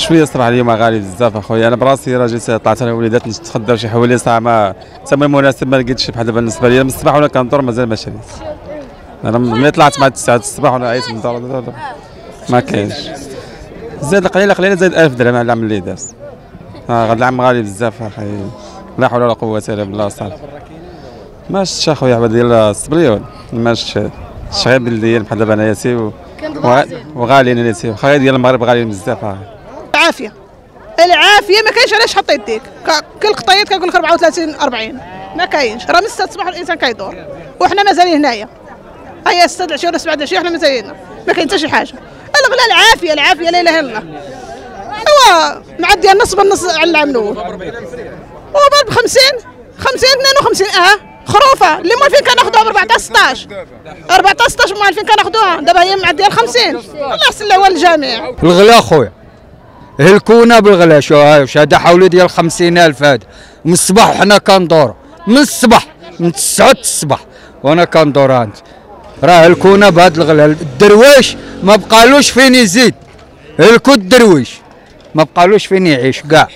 شويه الصراحه اليوم غالي بزاف اخويا. انا براسي راه جيت طلعت انا وليدات نتخدم شي حوالي ساعه ما تما المناسب ما لقيتش بحال دابا بالنسبه لي من الصباح وانا كندور مازال ما شريت. انا ملي طلعت مع 9 الصباح وانا عييت من الدار ما كاينش. زاد قليله زاد 1000 درهم على العام اللي داز. هذا العام غالي بزاف اخي، لا حول ولا قوه الا بالله. صافي ما شفتش اخويا حبه ديال الصبليون، ما شفتش غير بلديين بحال دابا انايا سي وغاليين نيتي، واخا ديال المغرب غاليين بزاف. العافيه العافيه ما كاينش علاش حط يديك. كل قطيط كيقول لك 34 40 ما كاينش. راه من 6 الصباح الانسان كيدور وحنا مازالين هنايا. هيا 6 العشيه ولا 7 العشيه حنا مازالين ما كاين حتى شي حاجه. الغلا العافيه العافيه لا اله الا الله. ايوا معدي النص بالنص على العام الاول وبال ب 50 52 خروفه اللي موالفين كناخذوها ب 14 16 موالفين كناخذوها دابا هي معديه ال 50. الله يحسن العوان للجميع. الغلا خويا هلكونا بالغلا. شو هذا حولي ديال 50,000 هذا من الصباح وحنا كندورو من الصباح من 9 الصباح وانا كندور انت. راه هلكونا بهذا الغلا. الدرويش ما بقالوش فين يزيد. هلكو الدرويش ما بقالوش فين يعيش كاع.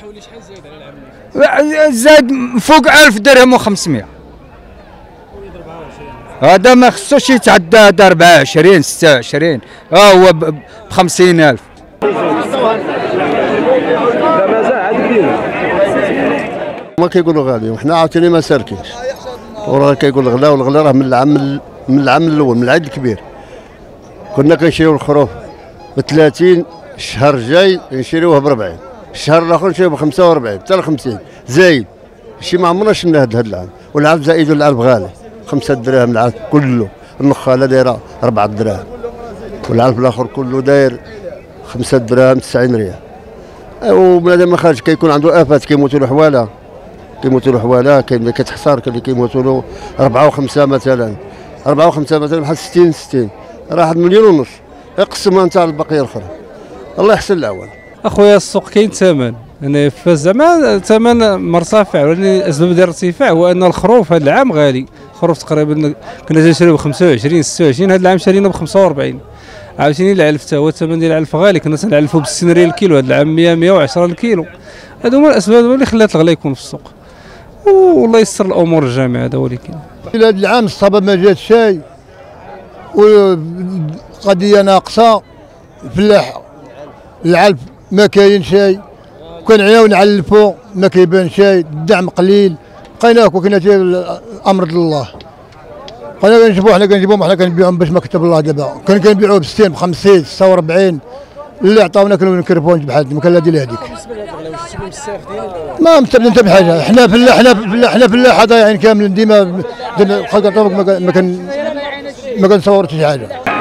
زاد فوق 1000 درهم و500. هذا ما خصوش يتعدى هذا 24 26 هو ب 50,000. ما كيقولوا غالي وحنا عاوتاني ما سالكينش. وراه كيقول الغلا والغلا راه من العام الاول من العيد الكبير كنا كنشريو الخروف ب 30. الشهر الجاي نشريوه ب 40. الشهر الاخر نشريوه ب 45 حتى ل 50 زايد. شي ما عمرنا شفنا هذا العام. والعلف زايد والعلف غالي 5 دراهم العلف كله. النخاله دايره 4 دراهم والعلف الاخر كله داير 5 دراهم 90 ريال. وبنادم ما خارج كيكون عنده افات كيموتوا له حواله كاين اللي كتحصر كاين اللي كيموتوا له 4 و5 مثلا 4 و5 مثلا بحال 60 راه 1.5 مليون يقسمها انت على البقيه الاخرى. الله يحسن العوان. اخويا السوق كاين ثمن يعني فزعما ثمن مرتفع. ولكن الاسباب ديال الارتفاع هو ان الخروف هذا العام غالي. الخروف تقريبا كنا تنشريو ب 25 26 هذا العام شارينا ب 45. عاوتاني العلف حتى هو الثمن ديال العلف غالي. كنا تنعلفوا ب 60 ريال الكيلو هذا العام 110 الكيلو. هادو هما الاسباب اللي خلات الغلا يكون في السوق. والله يسر الامور الجميع هذا هو اللي كاين. هذا العام الصبا ما جات شيء وقضيه ناقصه. الفلاح العلف ما كاين شيء. كنعياو نعلفوا ما كيبان شيء. الدعم قليل. بقينا وكنا امر الله. حنا كنجيبوهم حنا كنبيعوهم باش ما كتب الله. دابا كنبيعوه ب 60 ب 50 46 اللي عطاونا كانوا نكرفوا بحال ما كان لا دير هذيك. ما مستفدين حتى بحاجه. حنا فلاحه ضايعين كاملين ديما ما كنصورش شي حاجه.